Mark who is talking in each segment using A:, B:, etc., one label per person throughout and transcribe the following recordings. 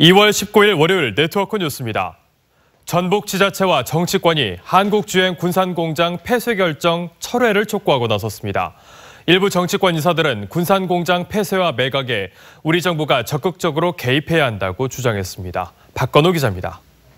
A: 2월 19일 월요일 네트워크 뉴스입니다. 전북 지자체와 정치권이 한국주행 군산공장 폐쇄 결정 철회를 촉구하고 나섰습니다. 일부 정치권 인사들은 군산공장 폐쇄와 매각에 우리 정부가 적극적으로 개입해야 한다고 주장했습니다. 박건우 기자입니다.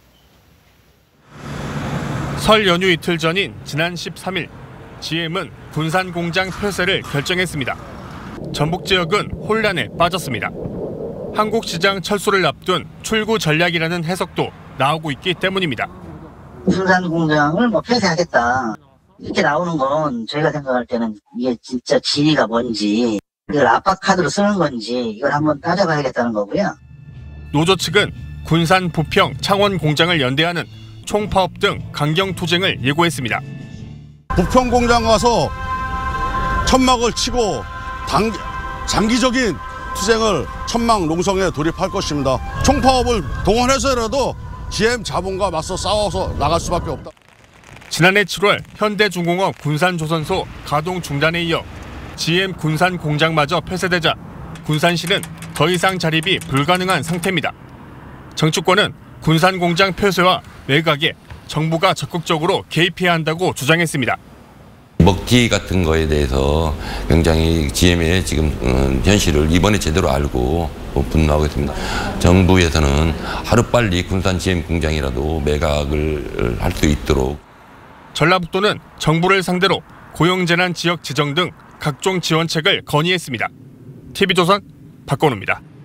B: 설 연휴 이틀 전인 지난 13일, GM은 군산공장 폐쇄를 결정했습니다. 전북 지역은 혼란에 빠졌습니다. 한국시장 철수를 앞둔 출구 전략이라는 해석도 나오고 있기 때문입니다.
C: 군산공장을 폐쇄하겠다. 이렇게 나오는 건 저희가 생각할 때는 이게 진짜 진위가 뭔지, 이걸 압박카드로 쓰는 건지 이걸 한번 따져봐야겠다는 거고요.
B: 노조 측은 군산, 부평, 창원 공장을 연대하는 총파업 등 강경 투쟁을 예고했습니다.
D: 부평 공장 가서 천막을 치고 장기적인 투쟁을 천막 농성에 돌입할 것입니다. 총파업을 동원해서라도 GM 자본과 맞서 싸워서 나갈 수밖에 없다.
B: 지난해 7월 현대중공업 군산조선소 가동 중단에 이어 GM 군산 공장마저 폐쇄되자 군산시는 더 이상 자립이 불가능한 상태입니다. 정치권은 군산 공장 폐쇄와 매각에 정부가 적극적으로 개입해야 한다고 주장했습니다.
E: 먹튀 같은 거에 대해서 굉장히 GM의 지금 현실을 이번에 제대로 알고 분노하고 있습니다. 정부에서는 하루빨리 군산 GM 공장이라도 매각을 할 수 있도록.
B: 전라북도는 정부를 상대로 고용재난 지역 지정 등 각종 지원책을 건의했습니다. TV조선 박건우입니다.